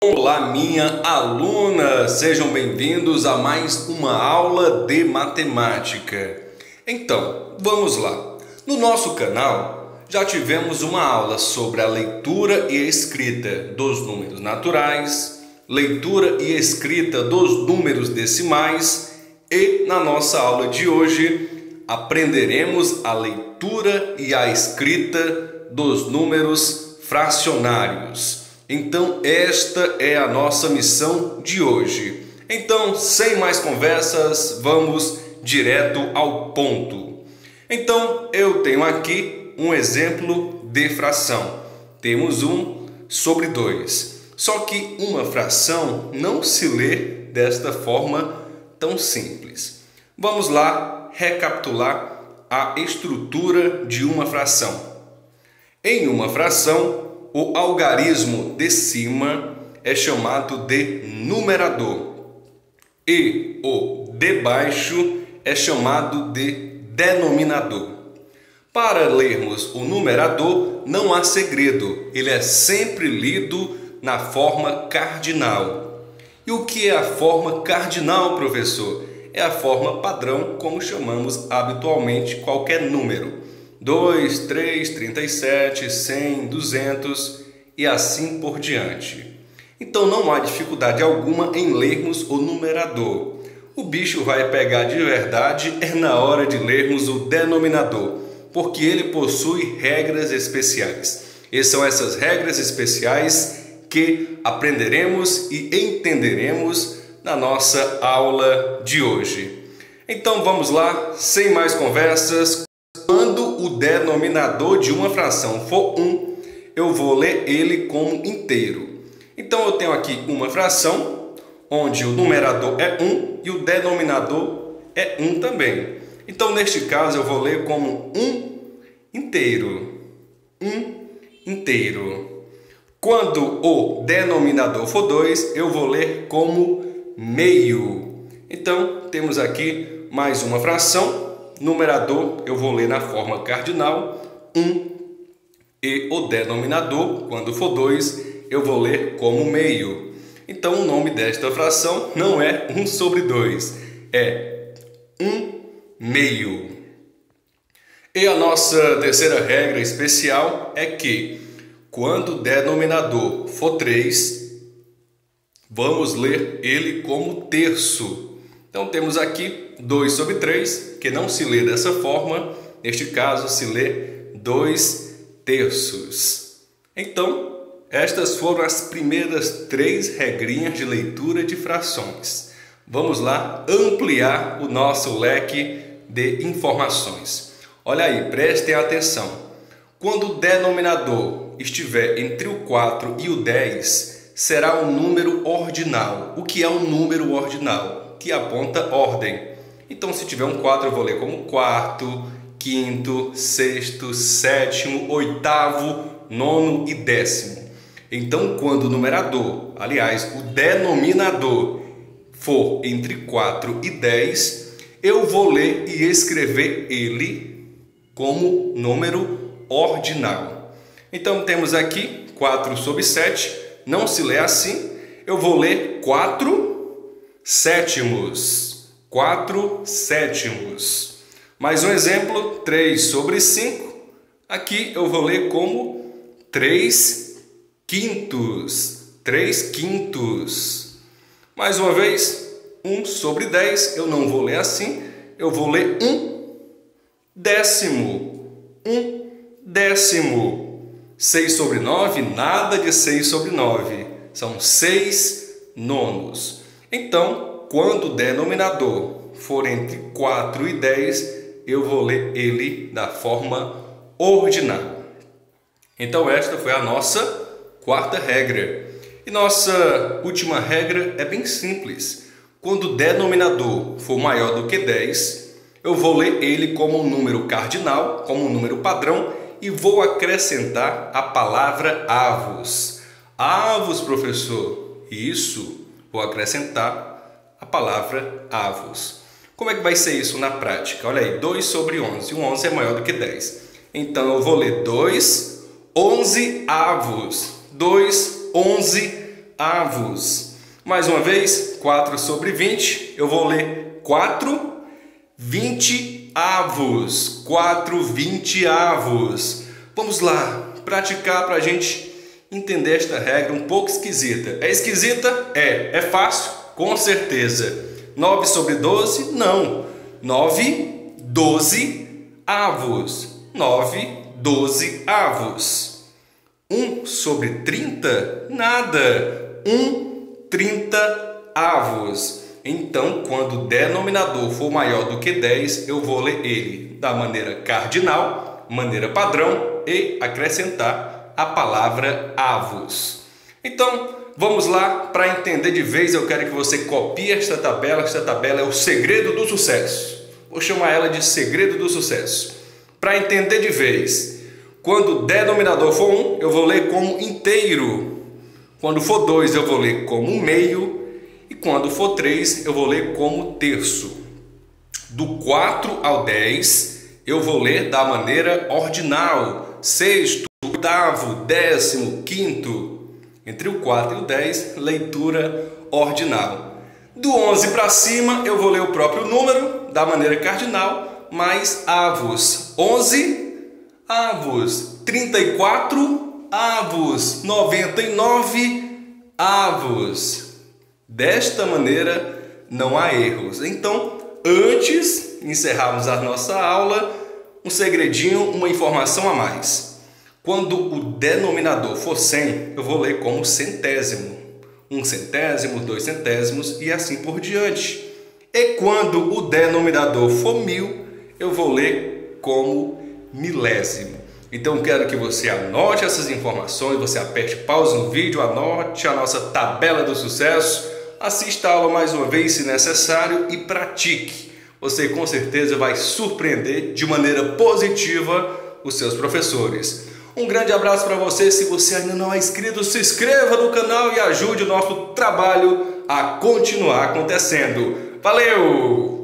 Olá, minha aluna! Sejam bem-vindos a mais uma aula de matemática. Então, vamos lá. No nosso canal, já tivemos uma aula sobre a leitura e escrita dos números naturais, leitura e escrita dos números decimais e, na nossa aula de hoje, aprenderemos a leitura e a escrita dos números fracionários. Então, esta é a nossa missão de hoje. Então, sem mais conversas, vamos direto ao ponto. Então, eu tenho aqui um exemplo de fração. Temos 1 sobre 2. Só que uma fração não se lê desta forma tão simples. Vamos lá recapitular a estrutura de uma fração. Em uma fração, o algarismo de cima é chamado de numerador e o de baixo é chamado de denominador. Para lermos o numerador não há segredo, ele é sempre lido na forma cardinal. E o que é a forma cardinal, professor? É a forma padrão, como chamamos habitualmente qualquer número. 2, 3, 37, 100, 200 e assim por diante. Então não há dificuldade alguma em lermos o numerador. O bicho vai pegar de verdade na hora de lermos o denominador, porque ele possui regras especiais. E são essas regras especiais que aprenderemos e entenderemos na nossa aula de hoje. Então vamos lá, sem mais conversas. Quando o denominador de uma fração for 1, eu vou ler ele como inteiro. Então eu tenho aqui uma fração, onde o numerador é 1 e o denominador é 1 também. Então neste caso eu vou ler como 1 inteiro. 1 inteiro. Quando o denominador for 2, eu vou ler como meio. Então temos aqui mais uma fração. Numerador eu vou ler na forma cardinal, 1, e o denominador, quando for 2, eu vou ler como meio. Então o nome desta fração não é 1 sobre 2, é 1 meio. E a nossa terceira regra especial é que, quando o denominador for 3, vamos ler ele como terço. Então temos aqui 2 sobre 3, que não se lê dessa forma, neste caso se lê 2 terços. Então, estas foram as primeiras 3 regrinhas de leitura de frações. Vamos lá ampliar o nosso leque de informações. Olha aí, prestem atenção. Quando o denominador estiver entre o 4 e o 10, será um número ordinal. O que é um número ordinal? Que aponta ordem. Então, se tiver um 4, eu vou ler como quarto, quinto, sexto, sétimo, oitavo, nono e décimo. Então, quando o numerador, aliás, o denominador, for entre 4 e 10, eu vou ler e escrever ele como número ordinal. Então, temos aqui 4 sobre 7, não se lê assim, eu vou ler 4 sétimos. 4 sétimos. Mais um exemplo, 3 sobre 5. Aqui eu vou ler como 3 quintos. 3 quintos. Mais uma vez, 1 sobre 10. Eu não vou ler assim. Eu vou ler 1 décimo. 1 décimo. 6 sobre 9, nada de 6 sobre 9. São 6 nonos. Então, quando o denominador for entre 4 e 10, eu vou ler ele da forma ordinal. Então esta foi a nossa quarta regra. E nossa última regra é bem simples. Quando o denominador for maior do que 10, eu vou ler ele como um número cardinal, como um número padrão, e vou acrescentar a palavra avos. Avos, professor? Isso, vou acrescentar a palavra avos. Como é que vai ser isso na prática? Olha aí, 2 sobre 11. O 11 é maior do que 10. Então, eu vou ler 2, 11 avos. 2, 11 avos. Mais uma vez, 4 sobre 20, eu vou ler 4 20avos. 4 20avos. Vamos lá, praticar para a gente entender esta regra um pouco esquisita. É esquisita? É fácil? Com certeza. 9 sobre 12? Não. 9 12avos. 9 12avos. 1 sobre 30? Nada. 1 30avos. Então, quando o denominador for maior do que 10, eu vou ler ele da maneira cardinal, maneira padrão e acrescentar a palavra avos. Então, vamos lá, para entender de vez, eu quero que você copie esta tabela. Esta tabela é o segredo do sucesso. Vou chamar ela de segredo do sucesso. Para entender de vez, quando o denominador for 1, eu vou ler como inteiro. Quando for 2, eu vou ler como meio. E quando for 3, eu vou ler como terço. Do 4 ao 10, eu vou ler da maneira ordinal. Sexto, oitavo, décimo, quinto. Entre o 4 e o 10, leitura ordinal. Do 11 para cima, eu vou ler o próprio número, da maneira cardinal, mais avos. 11 avos. 34 avos. 99 avos. Desta maneira, não há erros. Então, antes de encerrarmos a nossa aula, um segredinho, uma informação a mais. Quando o denominador for 100, eu vou ler como centésimo. 1 centésimo, 2 centésimos e assim por diante. E quando o denominador for 1000, eu vou ler como milésimo. Então, quero que você anote essas informações, você aperte pausa no vídeo, anote a nossa tabela do sucesso, assista a aula mais uma vez se necessário e pratique. Você com certeza vai surpreender de maneira positiva os seus professores. Um grande abraço para você. Se você ainda não é inscrito, se inscreva no canal e ajude o nosso trabalho a continuar acontecendo. Valeu!